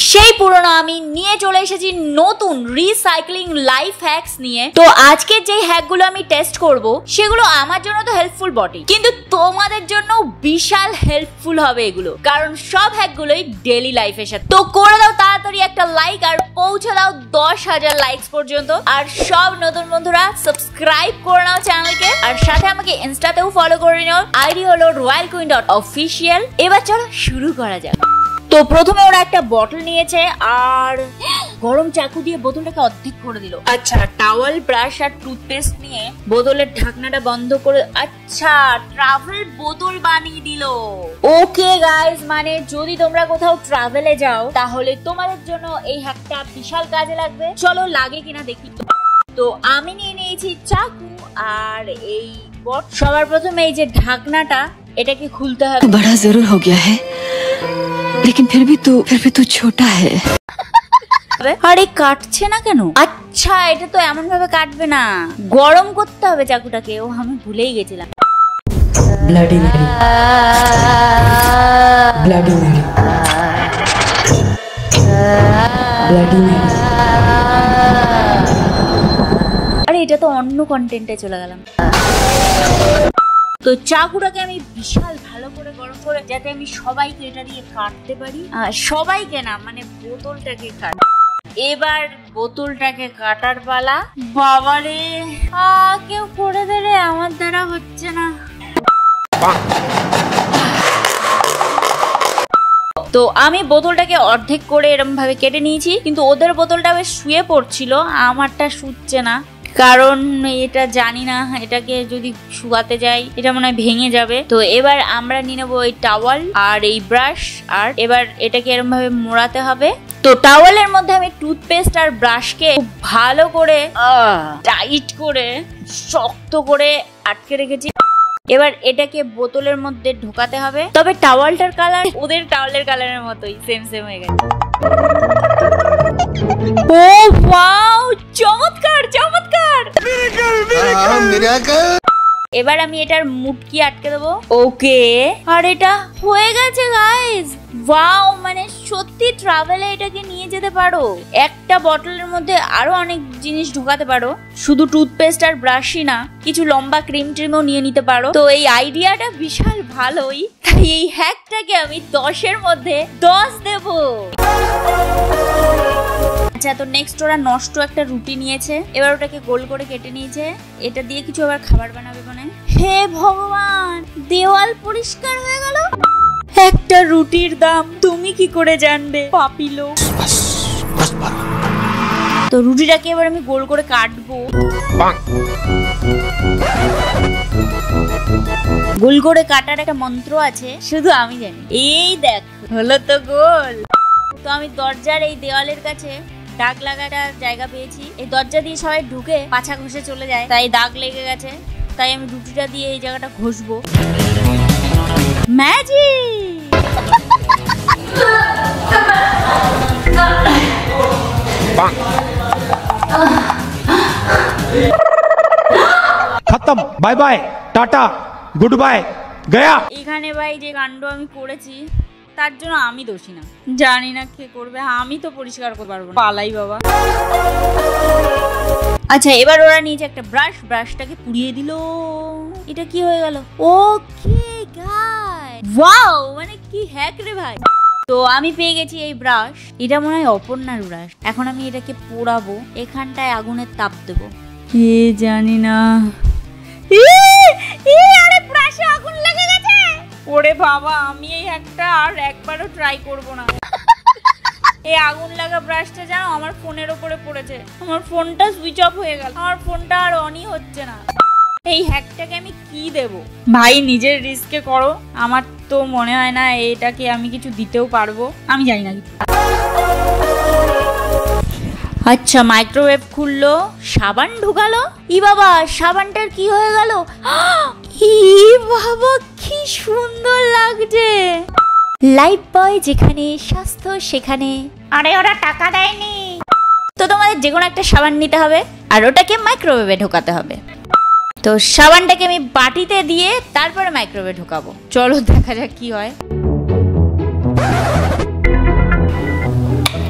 সেই পুরনো আমি নিয়ে চলে এসেছি নতুন রিসাইক্লিং লাইফ হ্যাকস নিয়ে। তো আজকে যে হ্যাকগুলো আমি টেস্ট করব সেগুলো আমার জন্য তো হেল্পফুল বটে, কিন্তু তোমাদের জন্য বিশাল হেল্পফুল হবে এগুলো, কারণ সব হ্যাকগুলোই ডেইলি লাইফের সাথে। তো করে দাও তাড়াতাড়ি একটা লাইক আর পৌঁছে দাও 10,000 লাইকস পর্যন্ত। আর সব নতুন বন্ধুরা সাবস্ক্রাইব করে নাও চ্যানেলকে, আর সাথে আমাকে ইনস্টাতেও ফলো করে নাও, আইডি হলো royalqueen.official। এবার চলো শুরু করা যাক। তো প্রথমে ওরা একটা বটল নিয়েছে আর গরম চাকু দিয়ে বোতলটাকে অর্ধেক করে দিল। আচ্ছা, টাওয়াল, ব্রাশ আর টুথপেস্ট নিয়ে বোতলের ঢাকনাটা বন্ধ করে আচ্ছা ট্রাভেল বোতল বানিয়ে দিল। ওকে গাইস, মানে যদি তোমরা কোথাও ট্রাভেলে যাও তাহলে তোমাদের জন্য এই হ্যাকটা বিশাল কাজে লাগবে। চলো লাগে কিনা দেখি। তো আমি নিয়ে নিয়েছি চাকু আর এই বটল। সবার প্রথমে এই যে ঢাকনাটা, এটাকে খুলতে হবে। बड़ा जरूर हो गया है, लेकिन फिर भी तू छोटा है। আরে কাটছে না কেন? আচ্ছা, এটা তো এমন ভাবে কাটবে না, গরম করতে হবে চাকুটাকে। ও আমি ভুলেই গেছিলাম। Bloody Mary, bloody Mary, bloody Mary. আরে এটা তো অন্য কন্টেন্টে চলে গেলাম। তো চাকুটাকে আমি বিশাল ভালো করে গরম করে, যাতে আমি সবাইকে এটা দিয়ে কাটতে পারি। সবাইকে না, মানে বোতলটাকে কাট। এবার বোতলটাকে কাটার পালা। বাবারে, কেউ করে দেবে, আমার দ্বারা হচ্ছে না। তো আমি বোতলটাকে অর্ধেক করে এরকম ভাবে কেটে নিয়েছি, কিন্তু ওদের বোতলটা বেশ শুয়ে পড়ছিল, আমারটা শুচ্ছে না। কারণ এটা জানি না, এটাকে যদি শুকাতে যাই এটা মনে হয় ভেঙে যাবে। তো এবার আমরা নিয়ে নেবো এই টাওয়াল আর এই ব্রাশ, আর এবার এটাকে এরকম ভাবে মোড়াতে হবে। তো টাওয়ালের মধ্যে আমি টুথপেস্ট আর ব্রাশকে ভালো করে টাইট করে শক্ত করে আটকে রেখেছি। এবার এটাকে বোতলের মধ্যে ঢোকাতে হবে। তবে টাওয়ালটার কালার ওদের টাওয়ালের কালারের মতোই সেম হয়ে গেছে। ও ওয়াও, চমৎকার চমৎকার। এবার আমি এটার মুটকি আটকে দেবো। ওকে, আর এটা হয়ে গেছে গাইস। ওয়াও, মানে সত্যি ট্রাভেলে এটাকে নিয়ে যেতে পারো। একটা বটলের মধ্যে আরো অনেক জিনিস ঢোকাতে পারো, শুধু টুথপেস্ট আর ব্রাশই না, কিছু লম্বা ক্রিম ট্রিমও নিয়ে নিতে পারো। তো এই আইডিয়াটা বিশাল ভালোই, তাই এই হ্যাকটাকে আমি 10-এর মধ্যে 10 দেব। আচ্ছা, তো নেক্সট ওরা নষ্ট একটা রুটি নিয়েছে, এবার ওটাকে গোল করে কেটে নিয়েছে। এটা দিয়ে কিছু আবার খাবার বানাবে মানে। হে ভগবান, দেওয়াল পরিষ্কার হয়ে গেল। একটা রুটির দাম তুমি কি করে জানবে পাপিলো। তো রুটিটাকে এবার আমি গোল করে কাটবো। গোল করে কাটার একটা মন্ত্র আছে, শুধু আমি জানি। এই দেখ, হলো তো গোল। তো আমি দরজার এই দেওয়ালের কাছে দাগ লাগাটা জায়গা পেয়েছি। এই দরজা দিয়ে সবাই ঢুকে পাছা ঘষে চলে যায়, তাই দাগ লেগে গেছে। তাই আমি রুটিটা দিয়ে এই জায়গাটা ঘষবো। ম্যাজিক! खत्म, bye bye, tata, goodbye, गया। এখানে ভাই যে কাণ্ড আমি করেছি তার জন্য আমি দোষী না। জানি না কে করবে, আমি তো পরিষ্কার করতে পারবো না। পালাই বাবা। আচ্ছা, এবার ওরা নিয়েছে একটা ব্রাশ, ব্রাশটাকে পুড়িয়ে দিল। এটা কি হয়ে গেল? ওকে গাইস, ওয়াও, মানে কি হ্যাক রে ভাই। তো আমি পেয়ে গেছি এই ব্রাশ। এটা মনে হয় অপর্ণার ব্রাশ। এখন আমি এটাকে পোড়াবো, এখানটায় আগুনের তাপ দেবো। জানি না, আরে ব্রাশে আগুন লেগে গেছে। ওরে বাবা, আমি এই একটা আর একবারও ট্রাই করব না। এই আগুন লাগা ব্রাশটা জানো আমার ফোনের ওপরে পড়েছে, আমার ফোনটা সুইচ অফ হয়ে গেল, আমার ফোনটা আর অনই হচ্ছে না। এই হ্যাকটাকে আমি কি দেব ভাই? নিজের রিস্কে করো, আমার তো মনে হয় না এটাকে আমি কিছু দিতেও পারবো, আমি জানি না কিছু। আচ্ছা, মাইক্রোওয়েভ খুললো, সাবান ঢুকালো। ই বাবা, সাবানটার কি হয়ে গেল? ই বাবা, কি সুন্দর লাগছে। লাইফ বয় যেখানে, স্বাস্থ্য সেখানে। আরে ওরা টাকা দেয়নি। তো তোমাদের যে কোনো একটা সাবান নিতে হবে আর ওটাকে মাইক্রোওয়েভে ঢোকাতে হবে। তো সাবানটাকে আমি বাটিতে দিয়ে তারপরে মাইক্রোওয়েভে ঢোকাবো। চলো দেখা যাক কি হয়।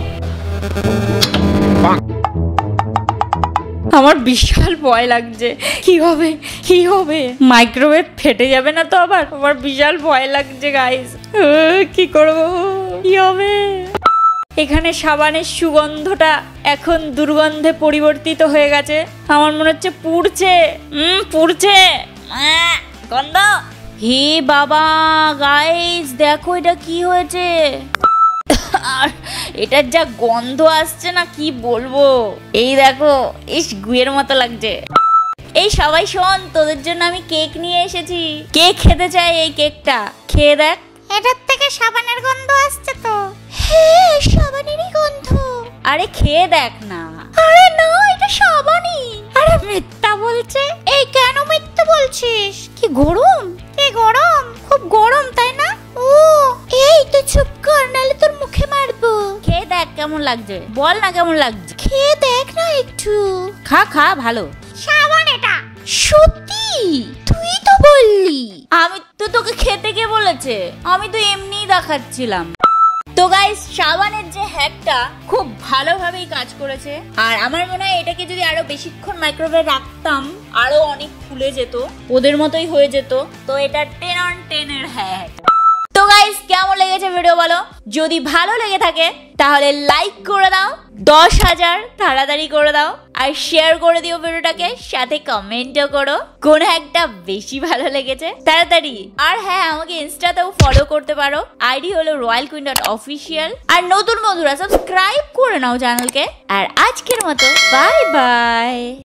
আমার বিশাল ভয় লাগছে। কি হবে মাইক্রোওয়েভ ফেটে যাবে না তো আবার? আমার বিশাল ভয় লাগছে গাইস। কি করব, কি হবে? এখানে সাবানের সুগন্ধটা এখন দুর্গন্ধে পরিবর্তিত হয়ে গেছে। আমার মনে হচ্ছে পুড়ছে গন্ধ। হে বাবা গাইস, দেখো এটা কি হয়েছে। আর এটার যা গন্ধ আসছে না, কি বলবো। এই দেখো, ইস গুয়ের মতো লাগছে। এই সবাই শোন, তোদের জন্য আমি কেক নিয়ে এসেছি। কেক খেতে চাই, এই কেকটা খেয়ে দেখ। এটার থেকে সাবানের গন্ধ আসছে তো। হ্যাঁ, সাবানেরই গন্ধ। আরে খেয়ে দেখ না। আরে না, এটা সাবানই। আরে মিথ্যা বলছে। এই কেন মিথ্যা বলছিস? কি গরম, খুব গরম তাই না? ও এই তো চুপ কর, নাহলে তোর মুখে মারবো। খেয়ে দেখ কেমন লাগছে, বল না কেমন লাগছে। খেয়ে দেখ না একটু। খা ভালো। সাবান এটা। সত্যি? তুই তো বললি। আমি তো তোকে খেতে কে বলেছে? আমি তো এমনিই দেখাচ্ছিলাম। তো গাইস, সাবানের যে হ্যাকটা খুব ভালোভাবেই কাজ করেছে। আর আমার মনে হয় এটাকে যদি আরো বেশিক্ষণ মাইক্রোওয়েভে রাখতাম, আরো অনেক ফুলে যেত, ওদের মতোই হয়ে যেত। তো এটা 10 on 10 এর হ্যাক। তো গাইস, কেমন লেগেছে ভিডিও বলো? যদি ভালো লেগে থাকে তাহলে লাইক করে দাও, 10,000 তাড়াতাড়ি করে দাও, আর শেয়ার করে দিও ভিডিওটাকে, সাথে কমেন্টও করো কোন একটা বেশি ভালো লেগেছে তাড়াতাড়ি। আর হ্যাঁ, আমাকে ইনস্টাতেও ফলো করতে পারো, আইডি হলো royalqueen.official। আর নতুন বন্ধুরা সাবস্ক্রাইব করে নাও চ্যানেলকে। আর আজকের মতো বাই বাই।